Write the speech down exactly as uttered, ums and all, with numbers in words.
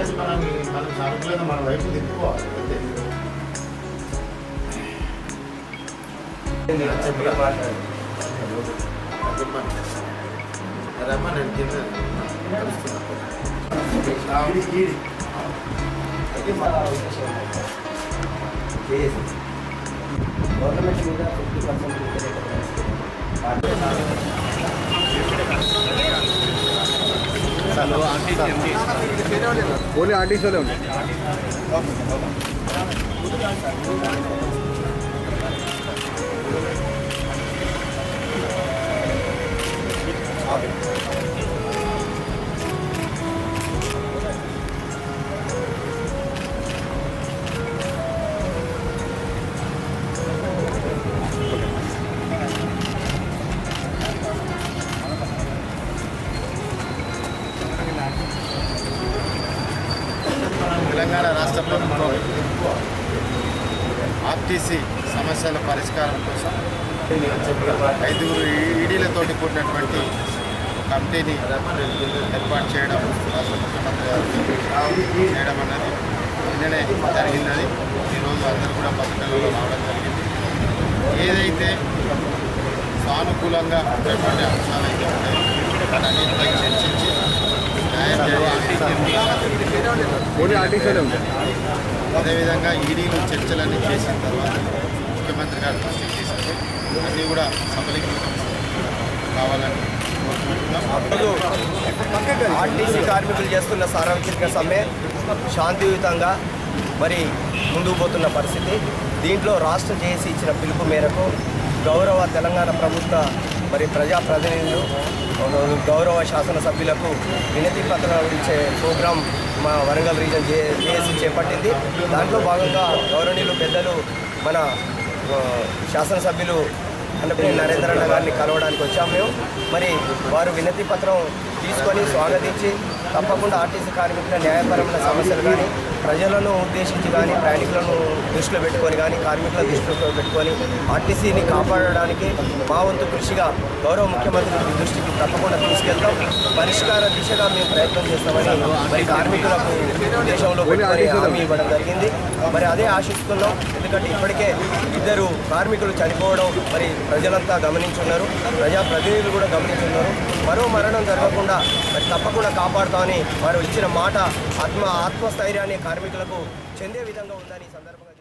మనం మనం సానుకూలంగా మన వైపు తిప్పుకోవాలి అంతే. రమ్మ నేను కింద గవర్నమెంట్ మీద ఫిఫ్టీ పర్సెంట్ ఓన్లీ ఆర్టీసీలో ఉంది. తెలంగాణ రాష్ట్ర ప్రభుత్వం ఆర్టీసీ సమస్యల పరిష్కారం కోసం ఐదుగురు ఈడీలతోటి కూడినటువంటి కమిటీని ఏర్పాటు చేయడం రాష్ట్ర ముఖ్యమంత్రి గారు చేయడం అన్నది నిన్ననే జరిగిందని ఈరోజు అందరూ కూడా పత్రికలలో రావడం జరిగింది. ఏదైతే సానుకూలంగా ఉన్నటువంటి అంశాలు అయితే ఉంటాయో వాటన్నిటిపై చర్చించి అదేవిధంగా ఈడీలు చర్చలన్నీ చేసిన తర్వాత ముఖ్యమంత్రి గారు దృష్టికి తీసుకుంటే అన్నీ కూడా సఫలీకృతం కావాలని కోరుకుంటున్నాం. ఆర్టీసీ కార్మికులు చేస్తున్న సార్వత్రిక సమ్మె శాంతియుతంగా మరి ముందుకు పోతున్న పరిస్థితి. దీంట్లో రాష్ట్ర జేఏసీ ఇచ్చిన పిలుపు మేరకు గౌరవ తెలంగాణ ప్రభుత్వ మరి ప్రజాప్రతినిధులు గౌరవ శాసనసభ్యులకు వినతి పత్రాలు ఇచ్చే ప్రోగ్రాం మా వరంగల్ రీజన్ జే జేఏసీ చేపట్టింది. దాంట్లో భాగంగా గౌరవనీయులు పెద్దలు మన శాసనసభ్యులు అన్నపల్లి నరేంద్ర అన్న గారిని కలవడానికి వచ్చాము మేము. మరి వారు వినతి పత్రం తీసుకొని స్వాగతించి తప్పకుండా ఆర్టీసీ కార్మికుల న్యాయపరమైన సమస్యలు కానీ ప్రజలను ఉద్దేశించి కానీ ప్రయాణికులను దృష్టిలో పెట్టుకొని కానీ కార్మికుల దృష్టిలో పెట్టుకొని ఆర్టీసీని కాపాడడానికి మా వంతు కృషిగా గౌరవ ముఖ్యమంత్రి దృష్టికి తప్పకుండా తీసుకెళ్తాం. పరిష్కార దిశగా మేము ప్రయత్నం చేస్తామని మరి కార్మికులకు దేశంలో పెట్టుకొని హామీ ఇవ్వడం జరిగింది. మరి అదే ఆశిస్తున్నాం. ఎందుకంటే ఇప్పటికే ఇద్దరు కార్మికులు చనిపోవడం మరి ప్రజలంతా గమనించున్నారు, ప్రజాప్రతినిధులు కూడా గమనించున్నారు. మరో మరణం జరగకుండా మరి తప్పకుండా కాపాడుతామని వారు ఇచ్చిన మాట ఆత్మ ఆత్మస్థైర్యాన్ని కార్మికులకు చెందే విధంగా ఉందని సందర్భంగా